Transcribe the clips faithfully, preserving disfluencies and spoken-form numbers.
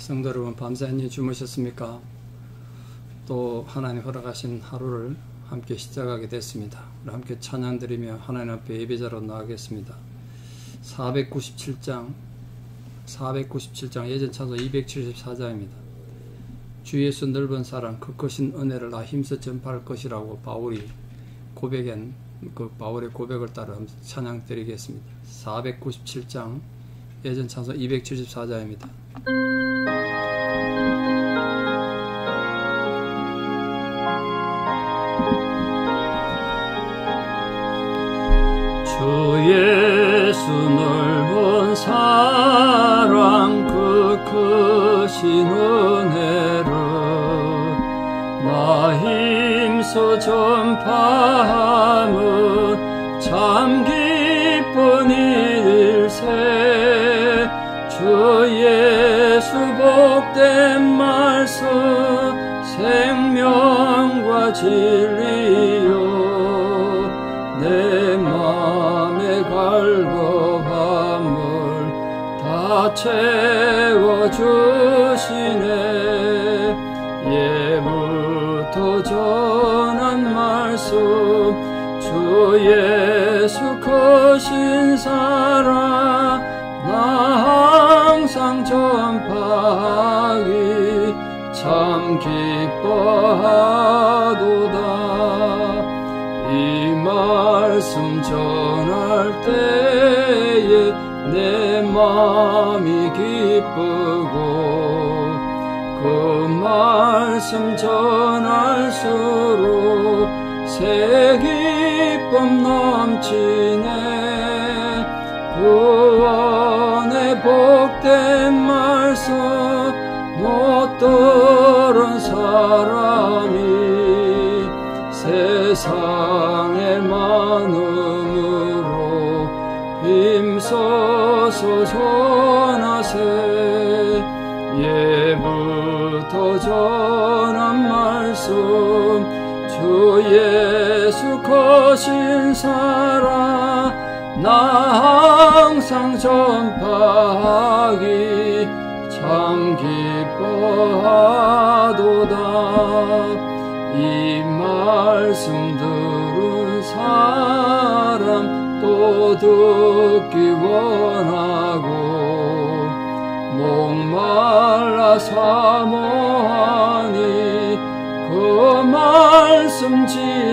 성도 여러분, 밤새 안녕히 주무셨습니까? 또 하나님 허락하신 하루를 함께 시작하게 됐습니다. 우리 함께 찬양 드리며 하나님 앞에 예배자로 나가겠습니다. 사백구십칠 장 사백구십칠 장 예전 찬송 이백칠십사 장입니다. 주 예수 넓은 사랑 그 크신 은혜를 나 힘써 전파할 것이라고 바울이 고백한 그 바울의 고백을 따라 찬양 드리겠습니다. 사백구십칠 장 예전 찬송 이백칠십사 장입니다. 주 예수 넓은 사랑 그 크신 은혜를 나 힘써 전파함은 참 기쁜 일세. 주 예수 복된 말씀 생명과 진리요 내 맘에 갈급함을 다 채워주시네. 예부터 전한 말씀 주 예수 크신 사랑 나 항상 전파하기 참 기뻐하도다. 이 말씀 전할 때에 내 마음이 기쁘고 그 말씀 전할수록 새 기쁨 넘치네. 구원의 복된 말씀 못 들은 사람이 세상의 많음으로 힘써서 전하세. 예부터 전한 말씀 주 예수 크신 사랑 나 항상 전파하기 참 기뻐하도다. 이 말씀 들은 사람 또 듣기 원하고 목말라 사모하니 그 말씀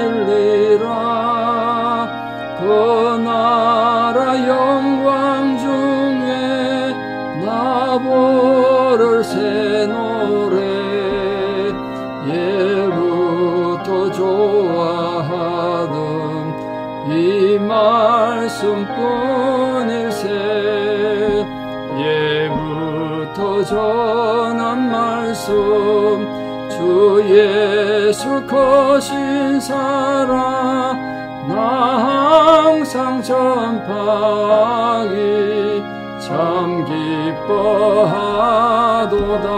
진리라. 그 나라 영광 중에 나 부를 새 노래 예부터 좋아하던 이 말씀뿐일세. 예부터 전한 말씀 주 예수 크신 사랑 나 항상 전파하기 참 기뻐하도다.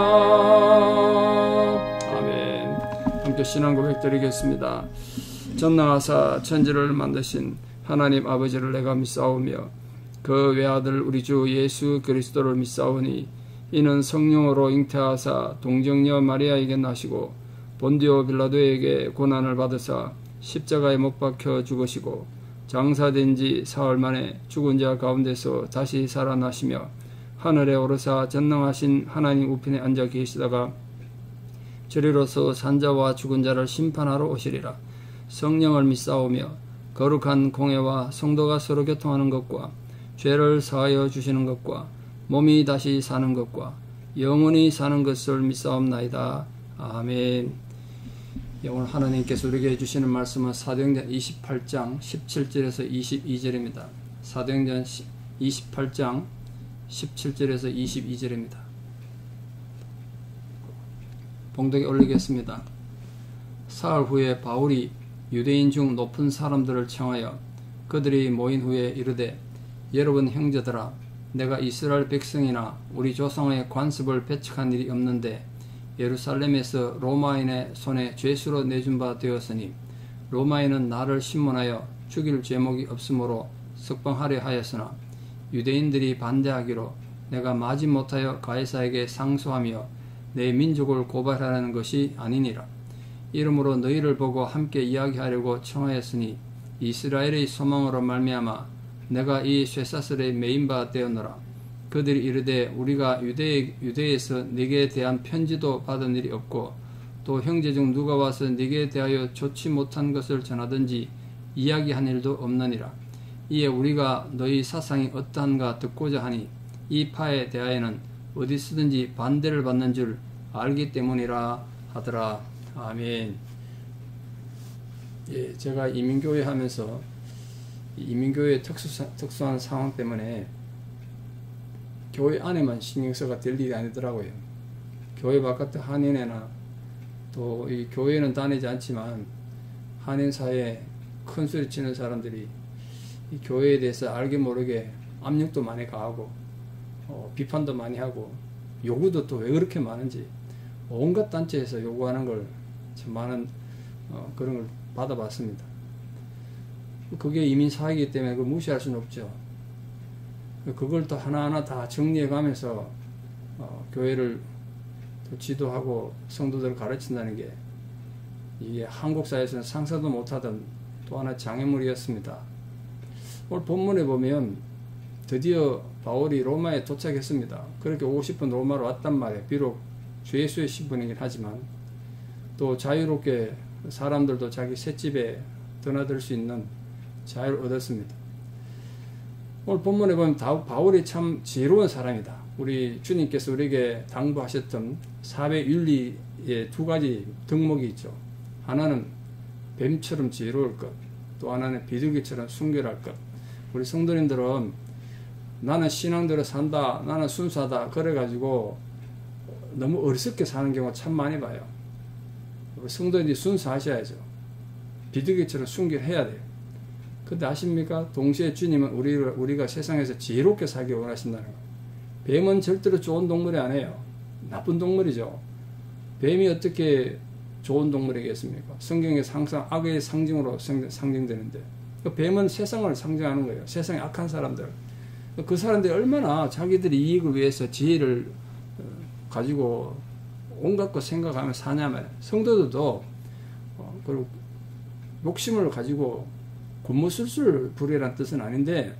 아멘. 함께 신앙 고백 드리겠습니다. 전능하사 천지를 만드신 하나님 아버지를 내가 믿사오며 그 외아들 우리 주 예수 그리스도를 믿사오니 이는 성령으로 잉태하사 동정녀 마리아에게 나시고 본디오 빌라도에게 고난을 받으사 십자가에 못 박혀 죽으시고 장사된 지 사흘 만에 죽은 자 가운데서 다시 살아나시며 하늘에 오르사 전능하신 하나님 우편에 앉아 계시다가 저리로서 산자와 죽은 자를 심판하러 오시리라. 성령을 믿사오며 거룩한 공회와 성도가 서로 교통하는 것과 죄를 사하여 주시는 것과 몸이 다시 사는 것과 영원히 사는 것을 믿사옵나이다. 아멘. 오늘 하나님께서 우리에게 해주시는 말씀은 사도행전 이십팔 장 십칠 절에서 이십이 절입니다. 사도행전 이십팔 장 십칠 절에서 이십이 절입니다. 봉독에 올리겠습니다. 사흘 후에 바울이 유대인 중 높은 사람들을 청하여 그들이 모인 후에 이르되 여러분 형제들아 내가 이스라엘 백성이나 우리 조상의 관습을 배척한 일이 없는데 예루살렘에서 로마인의 손에 죄수로 내준 바 되었으니 로마인은 나를 신문하여 죽일 죄목이 없으므로 석방하려 하였으나 유대인들이 반대하기로 내가 마지못하여 가이사에게 상소하며 내 민족을 고발하라는 것이 아니니라. 이러므로 너희를 보고 함께 이야기하려고 청하였으니 이스라엘의 소망으로 말미암아 내가 이 쇠사슬에 매인 바 되었노라. 그들이 이르되 우리가 유대, 유대에서 네게 대한 편지도 받은 일이 없고 또 형제 중 누가 와서 네게 대하여 좋지 못한 것을 전하든지 이야기한 일도 없느니라. 이에 우리가 너희 사상이 어떠한가 듣고자 하니 이 파에 대하여는 어디서든지 반대를 받는 줄 알기 때문이라 하더라. 아멘. 예, 제가 이민교회 하면서 이민교회의 특수, 특수한 상황 때문에 교회 안에만 신경써가 될 일이 아니더라고요. 교회 바깥의 한인회나 또 이 교회는 다니지 않지만 한인사회에 큰 소리 치는 사람들이 이 교회에 대해서 알게 모르게 압력도 많이 가하고 어, 비판도 많이 하고 요구도 또 왜 그렇게 많은지 온갖 단체에서 요구하는 걸 참 많은 어, 그런 걸 받아봤습니다. 그게 이민사회이기 때문에 그걸 무시할 수는 없죠. 그걸 또 하나하나 다 정리해 가면서 어, 교회를 또 지도하고 성도들을 가르친다는 게 이게 한국 사회에서는 상상도 못하던 또 하나의 장애물이었습니다. 오늘 본문에 보면 드디어 바울이 로마에 도착했습니다. 그렇게 오고 싶은 로마로 왔단 말이에요. 비록 주 예수의 신분이긴 하지만 또 자유롭게 사람들도 자기 셋집에 드나들 수 있는 자유를 얻었습니다. 오늘 본문에 보면 바울이 참 지혜로운 사람이다. 우리 주님께서 우리에게 당부하셨던 사회 윤리의 두 가지 덕목이 있죠. 하나는 뱀처럼 지혜로울 것, 또 하나는 비둘기처럼 순결할 것. 우리 성도님들은 나는 신앙대로 산다, 나는 순수하다 그래가지고 너무 어리석게 사는 경우가 참 많이 봐요. 우리 성도님들이 순수하셔야죠. 비둘기처럼 순결해야 돼요. 근데 아십니까? 동시에 주님은 우리를, 우리가 세상에서 지혜롭게 살기 원하신다는 거예요. 뱀은 절대로 좋은 동물이 아니에요. 나쁜 동물이죠. 뱀이 어떻게 좋은 동물이겠습니까? 성경에서 항상 악의 상징으로 상징되는데 뱀은 세상을 상징하는 거예요. 세상에 악한 사람들. 그 사람들이 얼마나 자기들의 이익을 위해서 지혜를 가지고 온갖 것 생각하며 사냐면 성도들도 그리고 욕심을 가지고 곤모술술 부리라는 뜻은 아닌데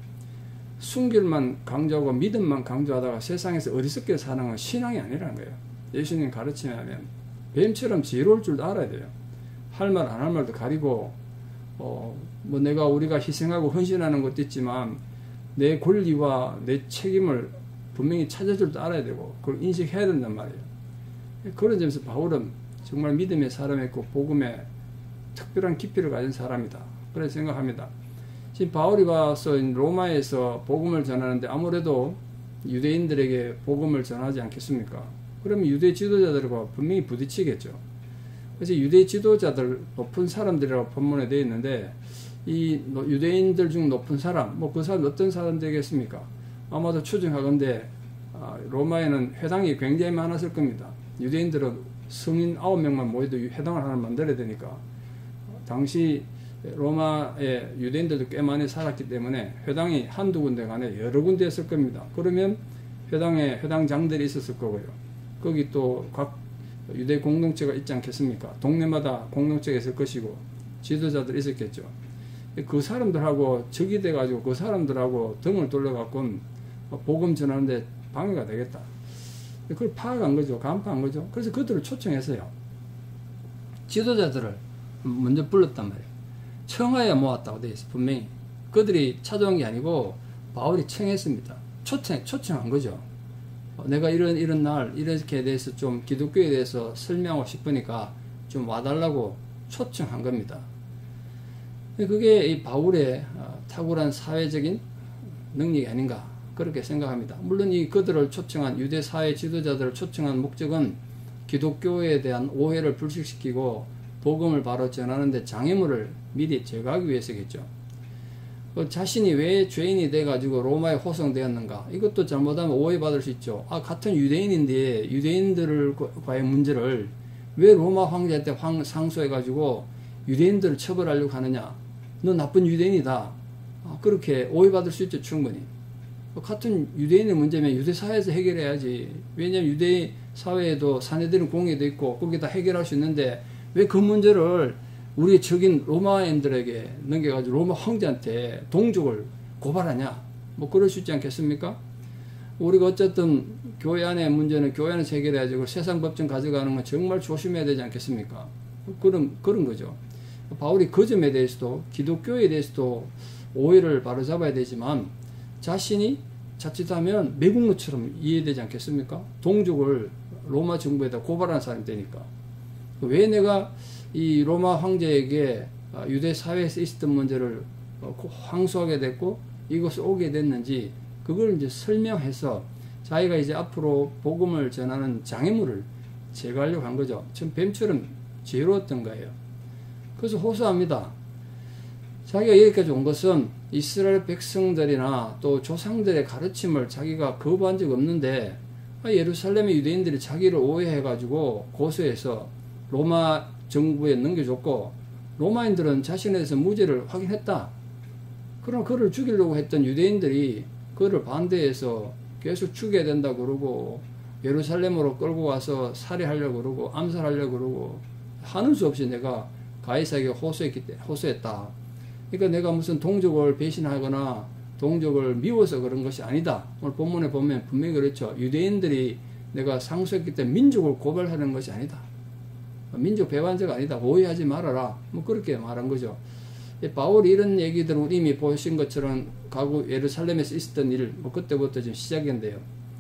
순결만 강조하고 믿음만 강조하다가 세상에서 어리석게 사는 건 신앙이 아니라는 거예요. 예수님 가르침에 하면 뱀처럼 지혜로울 줄도 알아야 돼요. 할 말 안 할 말도 가리고 어, 뭐 내가 우리가 희생하고 헌신하는 것도 있지만 내 권리와 내 책임을 분명히 찾을 줄도 알아야 되고 그걸 인식해야 된단 말이에요. 그런 점에서 바울은 정말 믿음의 사람이고 복음에 특별한 깊이를 가진 사람이다. 그렇게 생각합니다. 지금 바울이 와서 로마에서 복음을 전하는데 아무래도 유대인들에게 복음을 전하지 않겠습니까? 그러면 유대 지도자들과 분명히 부딪히겠죠. 그래서 유대 지도자들 높은 사람들이라고 본문에 되어 있는데 이 유대인들 중 높은 사람, 뭐 그 사람 어떤 사람 되겠습니까? 아마도 추정하건대 로마에는 회당이 굉장히 많았을 겁니다. 유대인들은 성인 아홉 명만 모여도 회당을 하나 만들어야 되니까 당시 로마의 유대인들도 꽤 많이 살았기 때문에 회당이 한두 군데가 아니라 여러 군데 있을 겁니다. 그러면 회당에 회당장들이 있었을 거고요. 거기 또 각 유대 공동체가 있지 않겠습니까? 동네마다 공동체가 있을 것이고 지도자들이 있었겠죠. 그 사람들하고 적이 돼가지고 그 사람들하고 등을 돌려갖고 복음 전하는데 방해가 되겠다. 그걸 파악한 거죠. 간파한 거죠. 그래서 그들을 초청했어요. 지도자들을 먼저 불렀단 말이에요. 청하에 모았다고 되어 있어요. 분명히. 그들이 찾아온 게 아니고 바울이 청했습니다. 초청, 초청한 거죠. 내가 이런 이런 날 이렇게 대해서 좀 기독교에 대해서 설명하고 싶으니까 좀 와달라고 초청한 겁니다. 그게 이 바울의 탁월한 사회적인 능력이 아닌가 그렇게 생각합니다. 물론 이 그들을 초청한 유대 사회 지도자들을 초청한 목적은 기독교에 대한 오해를 불식시키고 복음을 바로 전하는데 장애물을 미리 제거하기 위해서겠죠. 그 자신이 왜 죄인이 돼가지고 로마에 호송되었는가? 이것도 잘못하면 오해받을 수 있죠. 아, 같은 유대인인데 유대인들과의 문제를 왜 로마 황제한테 황, 상소해가지고 유대인들을 처벌하려고 하느냐? 너 나쁜 유대인이다. 아, 그렇게 오해받을 수 있죠, 충분히. 같은 유대인의 문제면 유대 사회에서 해결해야지. 왜냐하면 유대 사회에도 사내들은 공예도 있고 거기다 해결할 수 있는데 왜 그 문제를 우리의 적인 로마인들에게 넘겨가지고 로마 황제한테 동족을 고발하냐? 뭐 그럴 수 있지 않겠습니까? 우리가 어쨌든 교회 안의 문제는 교회 안에서 해결해야지 세상 법정 가져가는 건 정말 조심해야 되지 않겠습니까? 그런, 그런 거죠. 바울이 그 점에 대해서도 기독교에 대해서도 오해를 바로잡아야 되지만 자신이 자칫하면 매국노처럼 이해되지 않겠습니까? 동족을 로마 정부에다 고발하는 사람이 되니까. 왜 내가 이 로마 황제에게 유대 사회에서 있었던 문제를 항소하게 됐고 이것을 오게 됐는지 그걸 이제 설명해서 자기가 이제 앞으로 복음을 전하는 장애물을 제거하려고 한 거죠. 전 뱀처럼 지혜로웠던 거예요. 그래서 호소합니다. 자기가 여기까지 온 것은 이스라엘 백성들이나 또 조상들의 가르침을 자기가 거부한 적 없는데 예루살렘의 유대인들이 자기를 오해해가지고 고소해서 로마 정부에 넘겨줬고 로마인들은 자신에 대해서 무죄를 확인했다. 그럼 그를 죽이려고 했던 유대인들이 그를 반대해서 계속 죽여야 된다 그러고 예루살렘으로 끌고 와서 살해하려고 그러고 암살하려고 그러고 하는 수 없이 내가 가이사에게 호소했기 때문에 호소했다. 그러니까 내가 무슨 동족을 배신하거나 동족을 미워서 그런 것이 아니다. 오늘 본문에 보면 분명히 그렇죠. 유대인들이 내가 상소했기 때문에 민족을 고발하는 것이 아니다. 민족 배반자가 아니다. 오해하지 말아라. 뭐 그렇게 말한 거죠. 바울이 이런 얘기들을 이미 보신 것처럼 가고 예루살렘에서 있었던 일, 뭐 그때부터 지금 시작인데요.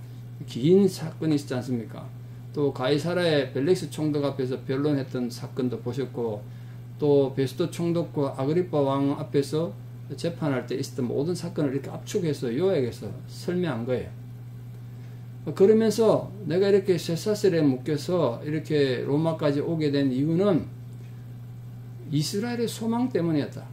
긴 사건이 있었지 않습니까? 또 가이사라의 벨릭스 총독 앞에서 변론했던 사건도 보셨고, 또 베스도 총독과 아그리파 왕 앞에서 재판할 때 있었던 모든 사건을 이렇게 압축해서 요약해서 설명한 거예요. 그러면서 내가 이렇게 쇠사슬에 묶여서 이렇게 로마까지 오게 된 이유는 이스라엘의 소망 때문이었다.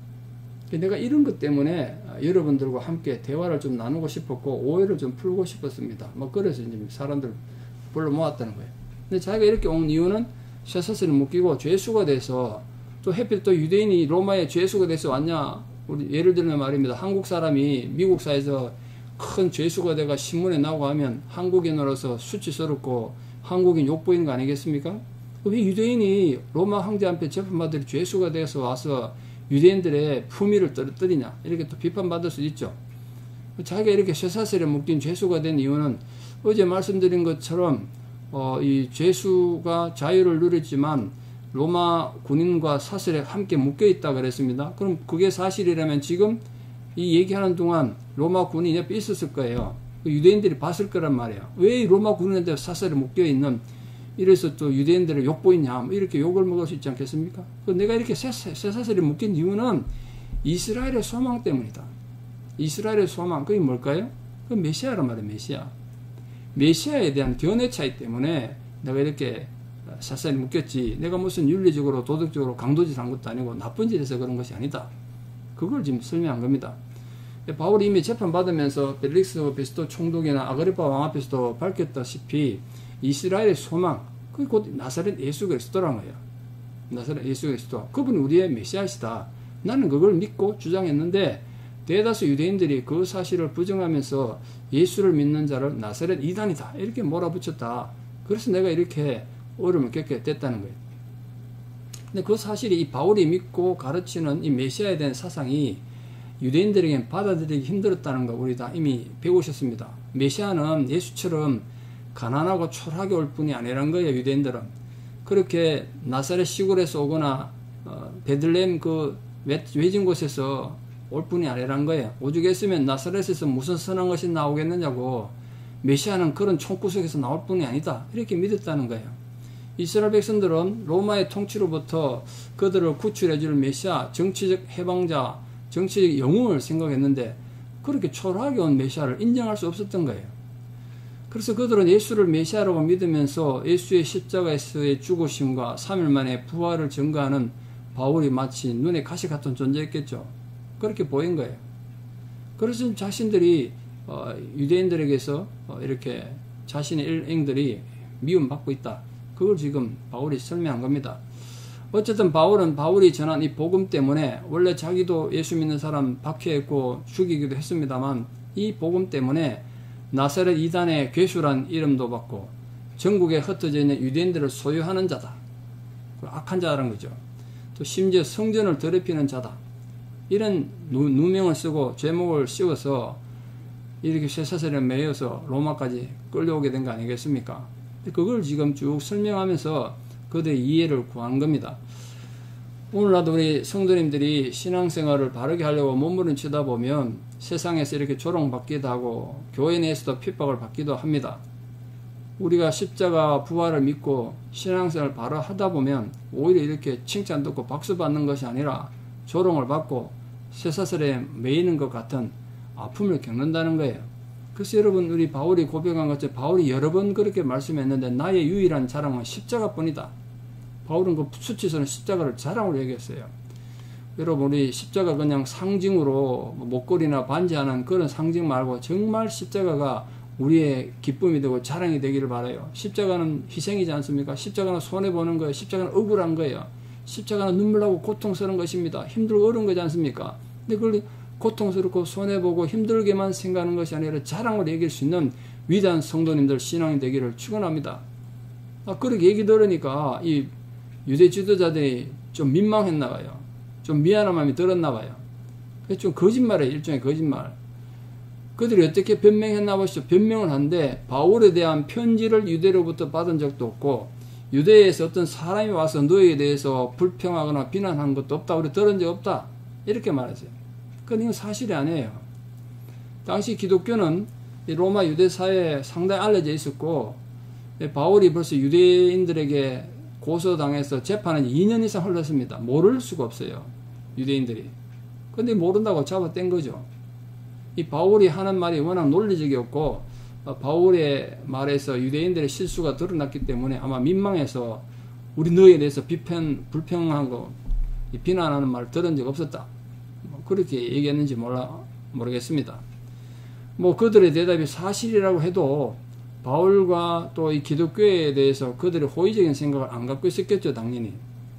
내가 이런 것 때문에 여러분들과 함께 대화를 좀 나누고 싶었고 오해를 좀 풀고 싶었습니다. 뭐 그래서 이제 사람들 불러 모았다는 거예요. 근데 자기가 이렇게 온 이유는 쇠사슬에 묶이고 죄수가 돼서 또 해필 또 유대인이 로마에 죄수가 돼서 왔냐? 우리 예를 들면 말입니다. 한국 사람이 미국 사회에서 큰 죄수가 돼가 신문에 나오고 하면 한국인으로서 수치스럽고 한국인 욕보이는 거 아니겠습니까? 왜 유대인이 로마 황제 앞에 재판받을 죄수가 돼서 와서 유대인들의 품위를 떨어뜨리냐? 이렇게 또 비판받을 수 있죠. 자기가 이렇게 쇠사슬에 묶인 죄수가 된 이유는 어제 말씀드린 것처럼 어, 이 죄수가 자유를 누렸지만 로마 군인과 사슬에 함께 묶여 있다 그랬습니다. 그럼 그게 사실이라면 지금 이 얘기하는 동안 로마 군인이 옆에 있었을 거예요. 유대인들이 봤을 거란 말이에요. 왜 로마 군인한테 사슬에 묶여 있는 이래서 또 유대인들을 욕보이냐 뭐 이렇게 욕을 먹을 수 있지 않겠습니까? 내가 이렇게 쇠사슬에 묶인 이유는 이스라엘의 소망 때문이다. 이스라엘의 소망, 그게 뭘까요? 그 메시아란 말이에요. 메시아. 메시아에 대한 견해 차이 때문에 내가 이렇게 사슬에 묶였지, 내가 무슨 윤리적으로 도덕적으로 강도짓 한 것도 아니고 나쁜 짓에서 그런 것이 아니다. 그걸 지금 설명한 겁니다. 바울이 이미 재판받으면서 벨릭스 베스도 총독이나 아그리파 왕 앞에서도 밝혔다시피 이스라엘의 소망, 그게 곧 나사렛 예수 그리스도라는 거예요. 나사렛 예수 그리스도. 그분이 우리의 메시아시다. 나는 그걸 믿고 주장했는데 대다수 유대인들이 그 사실을 부정하면서 예수를 믿는 자를 나사렛 이단이다. 이렇게 몰아붙였다. 그래서 내가 이렇게 어려움을 겪게 됐다는 거예요. 근데 그 사실이 이 바울이 믿고 가르치는 이 메시아에 대한 사상이 유대인들에겐 받아들이기 힘들었다는 거 우리 다 이미 배우셨습니다. 메시아는 예수처럼 가난하고 초라하게 올 뿐이 아니란 거예요. 유대인들은 그렇게 나사렛 시골에서 오거나 어, 베들레헴 그 외진 곳에서 올 뿐이 아니란 거예요. 오죽했으면 나사렛에서 무슨 선한 것이 나오겠느냐고, 메시아는 그런 총구석에서 나올 뿐이 아니다 이렇게 믿었다는 거예요. 이스라엘 백성들은 로마의 통치로부터 그들을 구출해 줄 메시아, 정치적 해방자, 정치적 영웅을 생각했는데 그렇게 초라하게 온 메시아를 인정할 수 없었던 거예요. 그래서 그들은 예수를 메시아라고 믿으면서 예수의 십자가에서의 죽으심과 삼 일 만에 부활을 증거하는 바울이 마치 눈에 가시 같은 존재였겠죠. 그렇게 보인 거예요. 그래서 자신들이 어, 유대인들에게서 어, 이렇게 자신의 일행들이 미움받고 있다. 그걸 지금 바울이 설명한 겁니다. 어쨌든 바울은 바울이 전한 이 복음 때문에 원래 자기도 예수 믿는 사람 박해했고 죽이기도 했습니다만 이 복음 때문에 나사렛 이단의 괴수란 이름도 받고 전국에 흩어져 있는 유대인들을 소유하는 자다. 악한 자라는 거죠. 또 심지어 성전을 더럽히는 자다. 이런 누, 누명을 쓰고 제목을 씌워서 이렇게 쇠사슬에 매여서 로마까지 끌려오게 된 거 아니겠습니까? 그걸 지금 쭉 설명하면서 그들의 이해를 구한 겁니다. 오늘날도 우리 성도님들이 신앙생활을 바르게 하려고 몸부림치다 보면 세상에서 이렇게 조롱받기도 하고 교회 내에서도 핍박을 받기도 합니다. 우리가 십자가 부활을 믿고 신앙생활을 바로 하다 보면 오히려 이렇게 칭찬 듣고 박수 받는 것이 아니라 조롱을 받고 쇠사슬에 매이는 것 같은 아픔을 겪는다는 거예요. 그래서 여러분, 우리 바울이 고백한 것처럼 바울이 여러 번 그렇게 말씀했는데 나의 유일한 자랑은 십자가뿐이다. 바울은 그 수치서는 십자가를 자랑으로 얘기했어요. 여러분, 우리 십자가 그냥 상징으로 목걸이나 반지하는 그런 상징 말고 정말 십자가가 우리의 기쁨이 되고 자랑이 되기를 바라요. 십자가는 희생이지 않습니까? 십자가는 손해보는 거예요. 십자가는 억울한 거예요. 십자가는 눈물나고 고통스러운 것입니다. 힘들고 어려운 거지 않습니까? 근데 그걸 고통스럽고 손해보고 힘들게만 생각하는 것이 아니라 자랑으로 얘기할 수 있는 위대한 성도님들 신앙이 되기를 축원합니다. 아, 그렇게 얘기 들으니까 이 유대 지도자들이 좀 민망했나 봐요. 좀 미안한 마음이 들었나 봐요. 좀 거짓말이에요. 일종의 거짓말. 그들이 어떻게 변명했나 보시죠. 변명을 한데 바울에 대한 편지를 유대로부터 받은 적도 없고 유대에서 어떤 사람이 와서 너희에 대해서 불평하거나 비난한 것도 없다. 우리 들은 적 없다. 이렇게 말했어요. 그건 이건 사실이 아니에요. 당시 기독교는 로마 유대 사회에 상당히 알려져 있었고 바울이 벌써 유대인들에게 고소당해서 재판은 이 년 이상 흘렀습니다. 모를 수가 없어요. 유대인들이. 근데 모른다고 잡아뗀 거죠. 이 바울이 하는 말이 워낙 논리적이었고 바울의 말에서 유대인들의 실수가 드러났기 때문에 아마 민망해서 우리 너희에 대해서 비편, 불평하고 비난하는 말을 들은 적 없었다. 그렇게 얘기했는지 몰라, 모르겠습니다. 뭐 그들의 대답이 사실이라고 해도 바울과 또 이 기독교에 대해서 그들의 호의적인 생각을 안 갖고 있었겠죠, 당연히.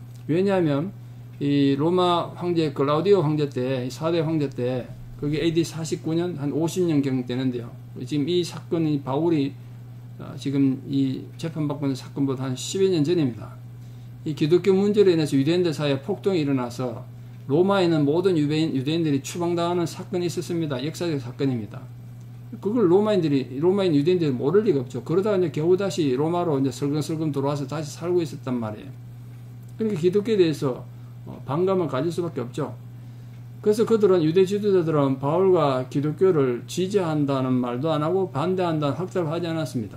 왜냐하면 이 로마 황제 클라우디오 황제 때, 사 대 황제 때, 그게 에이디 사십구 년, 한 오십 년경 되는데요. 지금 이 사건이 바울이 지금 이 재판받고 있는 사건보다 한 십여 년 전입니다. 이 기독교 문제로 인해서 유대인들 사이에 폭동이 일어나서 로마에 있는 모든 유대인, 유대인들이 추방당하는 사건이 있었습니다. 역사적 사건입니다. 그걸 로마인들이, 로마인 유대인들이 모를 리가 없죠. 그러다가 이제 겨우 다시 로마로 이제 설금설금 들어와서 다시 살고 있었단 말이에요. 그러니까 기독교에 대해서 반감을 가질 수밖에 없죠. 그래서 그들은, 유대 지도자들은 바울과 기독교를 지지한다는 말도 안 하고 반대한다는 확답을 하지 않았습니다.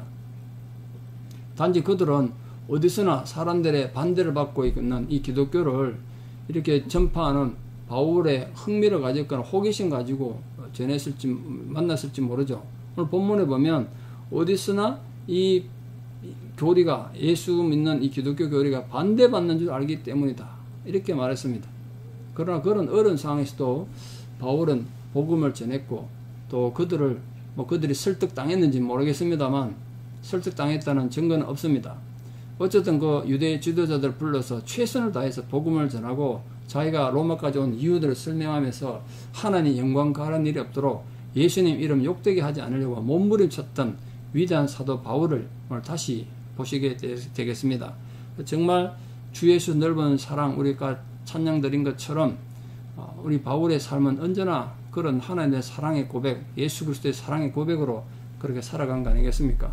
단지 그들은 어디서나 사람들의 반대를 받고 있는 이 기독교를 이렇게 전파하는 바울의 흥미를 가졌거나 호기심 가지고 전했을지 만났을지 모르죠. 오늘 본문에 보면 어디서나 이 교리가, 예수 믿는 이 기독교 교리가 반대받는 줄 알기 때문이다. 이렇게 말했습니다. 그러나 그런 어려운 상황에서도 바울은 복음을 전했고 또 그들을 뭐 그들이 설득당했는지 모르겠습니다만 설득당했다는 증거는 없습니다. 어쨌든 그 유대 지도자들 불러서 최선을 다해서 복음을 전하고 자기가 로마까지 온 이유들을 설명하면서 하나님 영광 가는 일이 없도록 예수님 이름 욕되게 하지 않으려고 몸부림쳤던 위대한 사도 바울을 오늘 다시 보시게 되겠습니다. 정말 주 예수 넓은 사랑, 우리가 찬양 드린 것처럼 우리 바울의 삶은 언제나 그런 하나님의 사랑의 고백, 예수 그리스도의 사랑의 고백으로 그렇게 살아간 거 아니겠습니까?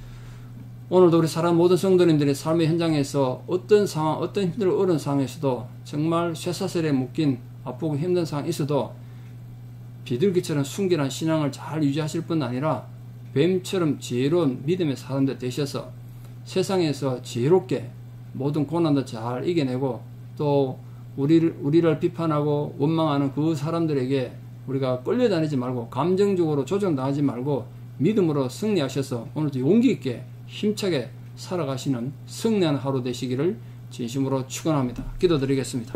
오늘도 우리 사람 모든 성도님들의 삶의 현장에서 어떤 상황, 어떤 힘들고 어려운 상황에서도 정말 쇠사슬에 묶인 아프고 힘든 상황이 있어도 비둘기처럼 순결한 신앙을 잘 유지하실 뿐 아니라 뱀처럼 지혜로운 믿음의 사람들 되셔서 세상에서 지혜롭게 모든 고난도 잘 이겨내고 또 우리를, 우리를 비판하고 원망하는 그 사람들에게 우리가 끌려다니지 말고 감정적으로 조정당하지 말고 믿음으로 승리하셔서 오늘도 용기 있게 힘차게 살아가시는 승리한 하루 되시기를 진심으로 축원합니다. 기도드리겠습니다.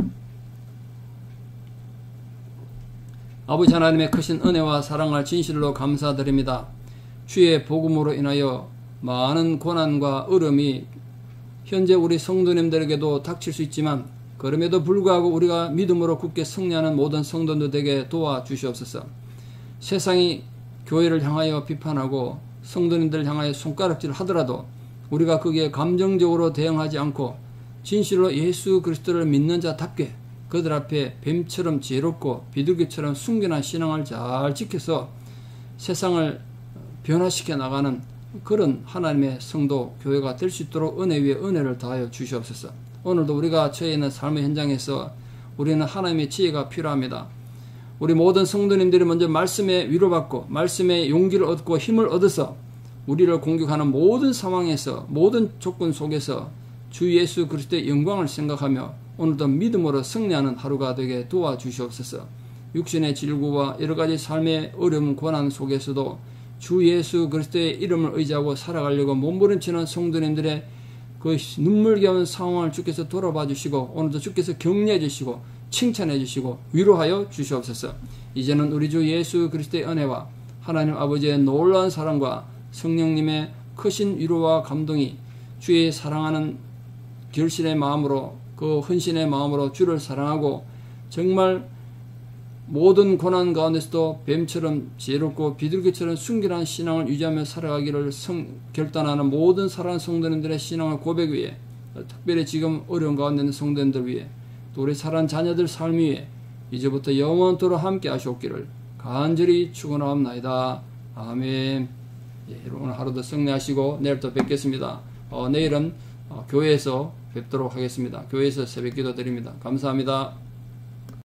아버지 하나님의 크신 은혜와 사랑을 진실로 감사드립니다. 주의 복음으로 인하여 많은 고난과 어려움이 현재 우리 성도님들에게도 닥칠 수 있지만 그럼에도 불구하고 우리가 믿음으로 굳게 승리하는 모든 성도들에게 도와주시옵소서. 세상이 교회를 향하여 비판하고 성도님들을 향하여 손가락질을 하더라도 우리가 거기에 감정적으로 대응하지 않고 진실로 예수 그리스도를 믿는 자답게 그들 앞에 뱀처럼 지혜롭고 비둘기처럼 순결한 신앙을 잘 지켜서 세상을 변화시켜 나가는 그런 하나님의 성도 교회가 될 수 있도록 은혜 위에 은혜를 더하여 주시옵소서. 오늘도 우리가 처해 있는 삶의 현장에서 우리는 하나님의 지혜가 필요합니다. 우리 모든 성도님들이 먼저 말씀에 위로받고 말씀에 용기를 얻고 힘을 얻어서 우리를 공격하는 모든 상황에서 모든 조건 속에서 주 예수 그리스도의 영광을 생각하며 오늘도 믿음으로 승리하는 하루가 되게 도와주시옵소서. 육신의 질구와 여러가지 삶의 어려움 고난 속에서도 주 예수 그리스도의 이름을 의지하고 살아가려고 몸부림치는 성도님들의 그 눈물겨운 상황을 주께서 돌아봐 주시고 오늘도 주께서 격려해 주시고 칭찬해 주시고 위로하여 주시옵소서. 이제는 우리 주 예수 그리스도의 은혜와 하나님 아버지의 놀라운 사랑과 성령님의 크신 위로와 감동이 주의 사랑하는 결실의 마음으로 그 헌신의 마음으로 주를 사랑하고 정말 모든 고난 가운데서도 뱀처럼 지혜롭고 비둘기처럼 순결한 신앙을 유지하며 살아가기를 성, 결단하는 모든 사랑하는 성도님들의 신앙을 고백 위에 특별히 지금 어려운 가운데 있는 성도님들 위해 또 우리 사랑하는 자녀들 삶 위에 이제부터 영원토록 함께 하시옵기를 간절히 축원하옵나이다. 아멘. 예, 오늘 하루도 승리하시고 내일 또 뵙겠습니다. 어, 내일은 어, 교회에서 뵙도록 하겠습니다. 교회에서 새벽 기도 드립니다. 감사합니다.